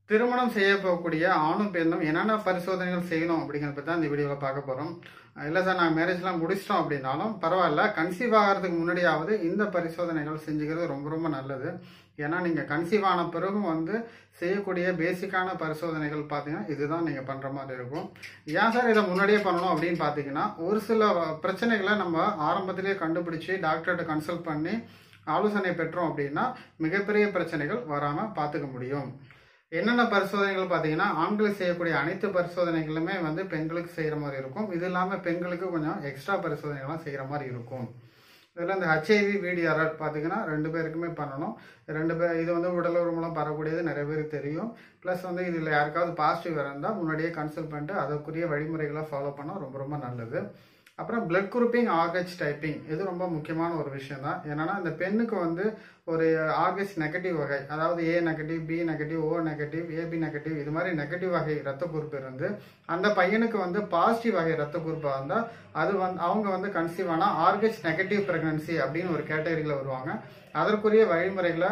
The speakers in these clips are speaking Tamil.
திருமணம் செய்ய போகக்கூடிய ஆணும் பெண்ணும் என்னென்ன பரிசோதனைகள் செய்யணும் அப்படிங்கிறத பற்றி தான் இந்த வீடியோவில் பார்க்க போகிறோம். இல்லை சார் நாங்கள் மேரேஜ்லாம் முடிச்சிட்டோம் அப்படின்னாலும் பரவாயில்ல, கன்சீவ் ஆகிறதுக்கு முன்னாடியாவது இந்த பரிசோதனைகள் செஞ்சுக்கிறது ரொம்ப ரொம்ப நல்லது. ஏன்னா நீங்கள் கன்சீவ் ஆன பிறகும் செய்யக்கூடிய பேசிக்கான பரிசோதனைகள் பார்த்தீங்கன்னா இதுதான் நீங்கள் பண்ணுற மாதிரி இருக்கும். ஏன் சார் இதை முன்னாடியே பண்ணணும் அப்படின்னு பார்த்தீங்கன்னா, ஒரு சில பிரச்சனைகளை நம்ம ஆரம்பத்திலேயே கண்டுபிடிச்சி டாக்டர்கிட்ட கன்சல்ட் பண்ணி ஆலோசனை பெற்றோம் அப்படின்னா மிகப்பெரிய பிரச்சனைகள் வராமல் பார்த்துக்க முடியும். என்னென்ன பரிசோதனைகள் பார்த்தீங்கன்னா, ஆண்களுக்கு செய்யக்கூடிய அனைத்து பரிசோதனைகளுமே பெண்களுக்கு செய்கிற மாதிரி இருக்கும். இது இல்லாமல் பெண்களுக்கு கொஞ்சம் எக்ஸ்ட்ரா பரிசோதனைகள்லாம் செய்கிற மாதிரி இருக்கும். இதில் இந்த HIV VDRL பார்த்தீங்கன்னா 2 பேருக்குமே பண்ணணும். 2 பேர் இது உடலுறவு மூலம் பரவக்கூடியது நிறைய பேருக்கு தெரியும். ப்ளஸ் இதில் யாருக்காவது பாசிட்டிவ் இருந்தால் முன்னாடியே கன்சல்ட் பண்ணிட்டு அதற்குரிய வழிமுறைகளை ஃபாலோ பண்ணால் ரொம்ப ரொம்ப நல்லது. அப்புறம் பிளட் குரூப்பிங், RH டைப்பிங், இது ரொம்ப முக்கியமான ஒரு விஷயம் தான். ஏன்னா இந்த பெண்ணுக்கு ஒரு RH நெகட்டிவ் வகை, அதாவது A negative, B negative, O negative, AB negative, இது மாதிரி நெகட்டிவ் வகை ரத்த குறிப்பு இருந்து அந்த பையனுக்கு பாசிட்டிவ் வகை ரத்த குறிப்பு இருந்தால் அது அவங்க கன்சீவ் ஆனால் RH நெகட்டிவ் பிரெக்னன்சி அப்படின்னு ஒரு கேட்டகரியில் வருவாங்க. அதற்குரிய வழிமுறைகளை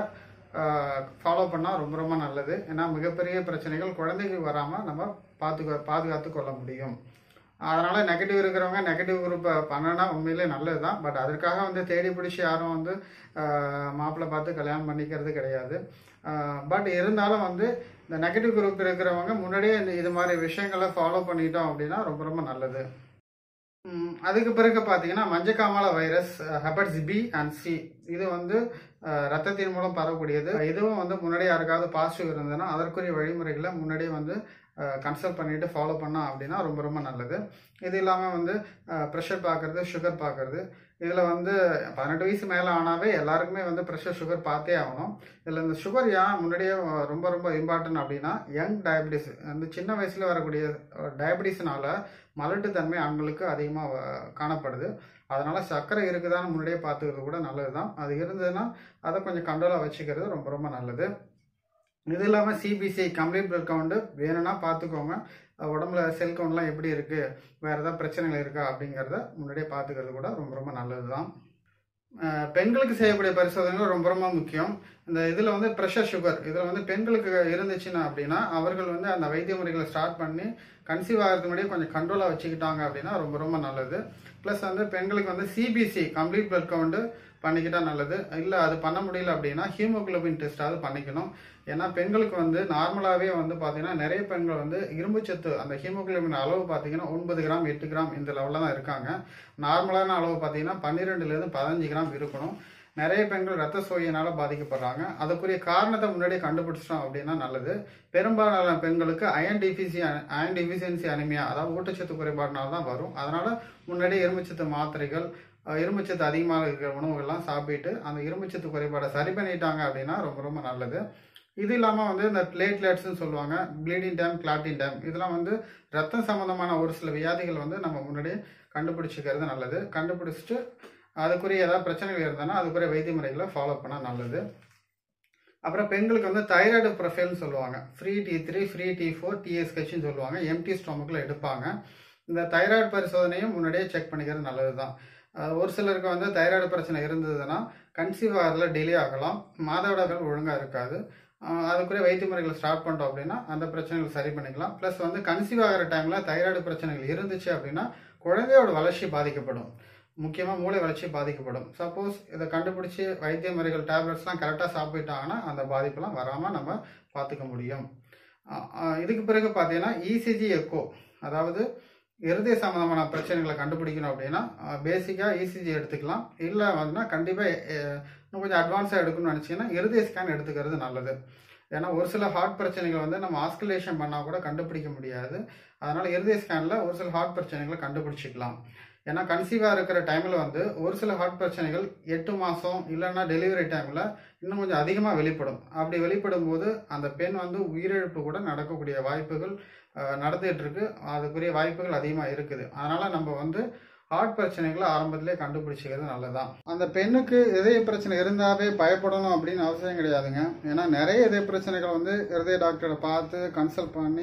ஃபாலோ பண்ணால் ரொம்ப ரொம்ப நல்லது. ஏன்னா மிகப்பெரிய பிரச்சனைகள் குழந்தைக்கு வராமல் நம்ம பாதுகாத்து கொள்ள முடியும். அதனால் நெகட்டிவ் இருக்கிறவங்க நெகட்டிவ் குரூப்பை பண்ணனா உண்மையிலே நல்லது தான். பட் அதற்காக தேடி பிடிச்சி யாரும் மாப்பிள்ளை பார்த்து கல்யாணம் பண்ணிக்கிறது கிடையாது. பட் இருந்தாலும் இந்த நெகட்டிவ் குரூப் இருக்கிறவங்க முன்னாடியே இது மாதிரி விஷயங்களை ஃபாலோ பண்ணிட்டோம் அப்படின்னா ரொம்ப ரொம்ப நல்லது. அதுக்கு பிறகு பார்த்தீங்கன்னா மஞ்சக்காமாலை virus, hepatitis B and C, இது ரத்தத்தின் மூலம் பரவக்கூடியது. இதுவும் முன்னாடியே யாருக்காவது பாசிட்டிவ் இருந்ததுன்னா அதற்குரிய வழிமுறைகளை முன்னாடியே கன்சல்ட் பண்ணிட்டு ஃபாலோ பண்ணோம் அப்படின்னா ரொம்ப ரொம்ப நல்லது. இது இல்லாமல் ப்ரெஷர் பார்க்கறது, சுகர் பார்க்கறது. இதில் 18 வயசு மேலே ஆனாவே எல்லாருக்குமே ப்ரெஷர் சுகர் பார்த்தே ஆகணும். இதில் இந்த சுகர் ஏன் முன்னாடியே ரொம்ப ரொம்ப இம்பார்ட்டன்ட் அப்படின்னா, யங் டயபிட்டிஸ், சின்ன வயசில் வரக்கூடிய டயபிட்டிஸ்னால மலட்டுத்தன்மை ஆண்களுக்கு அதிகமாக காணப்படுது. அதனால் சர்க்கரை இருக்குதான்னு முன்னாடியே பார்த்துக்கிறது கூட நல்லது தான். அது இருந்ததுன்னா அதை கொஞ்சம் கண்ட்ரோலாக வச்சுக்கிறது ரொம்ப ரொம்ப நல்லது. இது இல்லாமல் CBC, கம்ப்ளீட் பிளட் கவுண்டு வேணும்னா பார்த்துக்கோங்க. உடம்புல செல் கவுண்ட்லாம் எப்படி இருக்குது, வேறு ஏதாவது பிரச்சனைகள் இருக்கா அப்படிங்கிறத முன்னாடியே பார்த்துக்கிறது கூட ரொம்ப ரொம்ப நல்லது தான். பெண்களுக்கு செய்யக்கூடிய பரிசோதனைகள் ரொம்ப ரொம்ப முக்கியம். இந்த இதில் ப்ரெஷர் சுகர் இதில் பெண்களுக்கு இருந்துச்சுன்னா அப்படின்னா அவர்கள் அந்த வைத்திய முறைகளை ஸ்டார்ட் பண்ணி கன்சீவ் ஆகிறதுக்கு முன்னாடியே கொஞ்சம் கண்ட்ரோலாக வச்சுக்கிட்டாங்க அப்படின்னா ரொம்ப ரொம்ப நல்லது. Plus CBC, complete blood count பண்ணிக்கிட்டால் நல்லது. இல்லை அது பண்ண முடியல அப்படின்னா ஹீமோகுளோபின் டெஸ்ட்டாவது பண்ணிக்கணும். ஏன்னா பெண்களுக்கு நார்மலாகவே பார்த்தீங்கன்னா நிறைய பெண்கள் இரும்புச்சத்து அந்த ஹீமோகுளோபின் அளவு பார்த்தீங்கன்னா 9 கிராம் 8 கிராம் இந்த லெவலில் தான் இருக்காங்க. நார்மலான அளவு பார்த்தீங்கன்னா 12லேருந்து 15 கிராம் இருக்கணும். நிறைய பெண்கள் ரத்த சோகையினால் பாதிக்கப்படுறாங்க. அதுக்குரிய காரணத்தை முன்னாடியே கண்டுபிடிச்சிட்டோம் அப்படின்னா நல்லது. பெரும்பாலான பெண்களுக்கு அயன் டிஃபிஷியன்சி அனிமியா, அதாவது ஊட்டச்சத்து குறைபாடுனால தான் வரும். அதனால் முன்னாடியே இரும்புச்சத்து மாத்திரைகள், இரும்புச்சத்து அதிகமாக இருக்கிற உணவுகள்லாம் சாப்பிட்டு அந்த இரும்புச்சத்து குறைபாடை சரி பண்ணிட்டாங்க அப்படின்னா ரொம்ப ரொம்ப நல்லது. இது இல்லாமல் இந்த பிளேட்லெட்ஸ்ன்னு சொல்லுவாங்க, ப்ளீடிங் டைம், கிளாட்டிங் டைம், இதெல்லாம் ரத்தம் சம்மந்தமான ஒரு சில வியாதிகள் நம்ம முன்னாடியே கண்டுபிடிச்சிக்கிறது நல்லது. கண்டுபிடிச்சிட்டு அதுக்குரிய ஏதாவது பிரச்சனைகள் இருந்ததுன்னா அதுக்குரிய வைத்திய முறைகளை ஃபாலோ பண்ணால் நல்லது. அப்புறம் பெண்களுக்கு தைராய்டு ப்ரொஃபைல்னு சொல்லுவாங்க, ஃப்ரீ T3, ஃப்ரீ T4, TSHன்னு சொல்லுவாங்க, எம்டி ஸ்டொமக்கில் எடுப்பாங்க. இந்த தைராய்டு பரிசோதனையும் முன்னாடியே செக் பண்ணிக்கிறது நல்லது தான். ஒரு சிலருக்கு தைராய்டு பிரச்சனை இருந்ததுன்னா கன்சீவ் ஆகிறதுல டிலே ஆகலாம், மாதவிடாய்கள் ஒழுங்காக இருக்காது. அதுக்குரிய வைத்திய முறைகளை ஸ்டார்ட் பண்ணிட்டோம் அப்படின்னா அந்த பிரச்சனைகள் சரி பண்ணிக்கலாம். ப்ளஸ் கன்சீவ் ஆகிற டைமில் தைராய்டு பிரச்சனைகள் இருந்துச்சு அப்படின்னா குழந்தையோட வளர்ச்சி பாதிக்கப்படும், முக்கியமாக மூளை வளர்ச்சி பாதிக்கப்படும். சப்போஸ் இதை கண்டுபிடிச்சி வைத்திய முறைகள் டேப்லெட்ஸ்லாம் கரெக்டாக சாப்பிட்டாங்கன்னா அந்த பாதிப்பெல்லாம் வராமல் நம்ம பார்த்துக்க முடியும். இதுக்கு பிறகு பார்த்தீங்கன்னா ECG எக்கோ, அதாவது இருதய சம்பந்தமான பிரச்சனைகளை கண்டுபிடிக்கணும் அப்படின்னா பேசிக்காக ECG எடுத்துக்கலாம். இல்லை கண்டிப்பாக இன்னும் கொஞ்சம் அட்வான்ஸாக எடுக்கணும்னு நினச்சிங்கன்னா இருதய ஸ்கேன் எடுத்துக்கிறது நல்லது. ஏன்னா ஒரு சில ஹார்ட் பிரச்சனைகள் நம்ம ஆஸ்குலேஷன் பண்ணால் கூட கண்டுபிடிக்க முடியாது. அதனால் இருதய ஸ்கேனில் ஒரு சில ஹார்ட் பிரச்சனைகளை கண்டுபிடிச்சிக்கலாம். ஏன்னா கன்சீவாக இருக்கிற டைமில் ஒரு சில ஹார்ட் பிரச்சனைகள் 8 மாதம் இல்லைன்னா டெலிவரி டைமில் இன்னும் கொஞ்சம் அதிகமாக வெளிப்படும். அப்படி வெளிப்படும் போது அந்த பெண் உயிரிழப்பு கூட நடக்கக்கூடிய வாய்ப்புகள் நடந்துகிட்டு இருக்கு. அதுக்குரிய வாய்ப்புகள் அதிகமாக இருக்குது. அதனால் நம்ம ஹார்ட் பிரச்சனைகளை ஆரம்பத்திலே கண்டுபிடிச்சிக்கிறது நல்லதான். அந்த பெண்ணுக்கு இதய பிரச்சனை இருந்தாவே பயப்படணும் அப்படின்னு அவசியம் கிடையாதுங்க. ஏன்னா நிறைய இதய பிரச்சனைகள் இருதய டாக்டரை பார்த்து கன்சல்ட் பண்ணி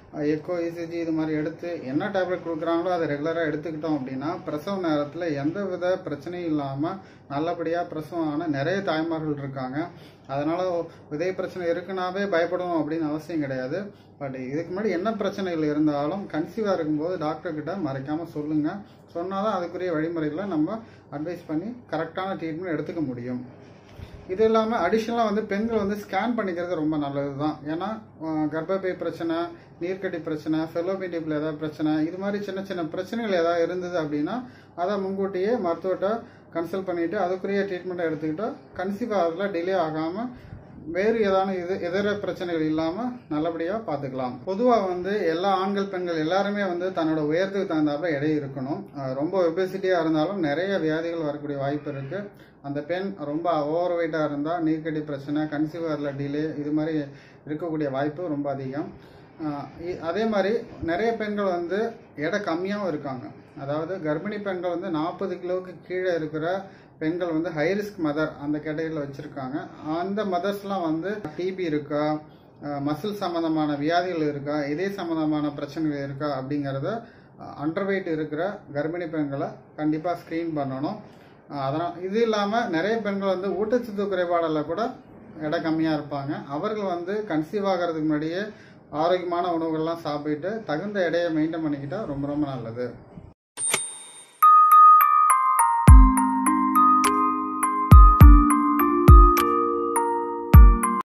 எக்கோ இசிஜி இது மாதிரி எடுத்து என்ன டேப்லெட் கொடுக்குறாங்களோ அதை ரெகுலராக எடுத்துக்கிட்டோம் அப்படின்னா பிரசவ நேரத்தில் எந்த வித பிரச்சனையும் இல்லாமல் நல்லபடியாக பிரசவம் ஆன நிறைய தாய்மார்கள் இருக்காங்க. அதனால விதை பிரச்சனை இருக்குனாவே பயப்படணும் அப்படின்னு அவசியம் கிடையாது. பட் இதுக்கு முன்னாடி என்ன பிரச்சனைகள் இருந்தாலும் கன்சீவாக இருக்கும்போது டாக்டர்கிட்ட மறைக்காமல் சொல்லுங்கள். சொன்னாதான் அதுக்குரிய வழிமுறைகளை நம்ம அட்வைஸ் பண்ணி கரெக்டான ட்ரீட்மெண்ட் எடுத்துக்க முடியும். இது இல்லாமல் அடிஷ்னலாக பெண்கள் ஸ்கேன் பண்ணிக்கிறது ரொம்ப நல்லது தான். ஏன்னா கர்ப்பப்பை பிரச்சனை, நீர்க்கட்டி பிரச்சனை, ஃபெலோபியன் டியூப்ல ஏதாவது பிரச்சனை, இது மாதிரி சின்ன சின்ன பிரச்சனைகள் ஏதாவது இருந்தது அப்படின்னா அதை முன்கூட்டியே மருத்துவர்கிட்ட கன்சல்ட் பண்ணிட்டு அதுக்குரிய ட்ரீட்மெண்ட்டை எடுத்துக்கிட்டா கன்சீவ் ஆகிறதுல டிலே ஆகாமல் வேறு ஏதான இதர பிரச்சனைகள் இல்லாமல் நல்லபடியாக பார்த்துக்கலாம். பொதுவாக எல்லா ஆண்கள் பெண்கள் எல்லாருமே தன்னோட உயரத்துக்கு தகுந்தாப்புல எடை இருக்கணும். ரொம்ப ஒபேசிட்டியாக இருந்தாலும் நிறைய வியாதிகள் வரக்கூடிய வாய்ப்பு இருக்குது. அந்த பெண் ரொம்ப ஓவர் வெயிட்டாக இருந்தால் நீர்க்கட்டி பிரச்சனை, கன்சீவ் ஆகிறதுல டிலே இது மாதிரி இருக்கக்கூடிய வாய்ப்பு ரொம்ப அதிகம். அதே மாதிரி நிறைய பெண்கள் எடை கம்மியாகவும் இருக்காங்க. அதாவது கர்ப்பிணி பெண்கள் 40 கிலோவுக்கு கீழே இருக்கிற பெண்கள் ஹை ரிஸ்க் மதர் அந்த கேட்டகரியில் வச்சுருக்காங்க. அந்த மதர்ஸ்லாம் டிபி இருக்கா, மசில் சம்மந்தமான வியாதிகள் இருக்கா, இதய சம்மந்தமான பிரச்சனைகள் இருக்கா அப்படிங்கிறத அண்டர் வெயிட் இருக்கிற கர்ப்பிணி பெண்களை கண்டிப்பாக ஸ்க்ரீன் பண்ணணும். அதனால் இது இல்லாமல் நிறைய பெண்கள் ஊட்டச்சத்து குறைபாடில் கூட எடை கம்மியாக இருப்பாங்க. அவர்கள் கன்சீவ் ஆகிறதுக்கு முன்னாடியே ஆரோக்கியமான உணவுகள்லாம் சாப்பிட்டு தகுந்த எடையை மெயின்டைன் பண்ணிக்கிட்டால் ரொம்ப ரொம்ப நல்லது.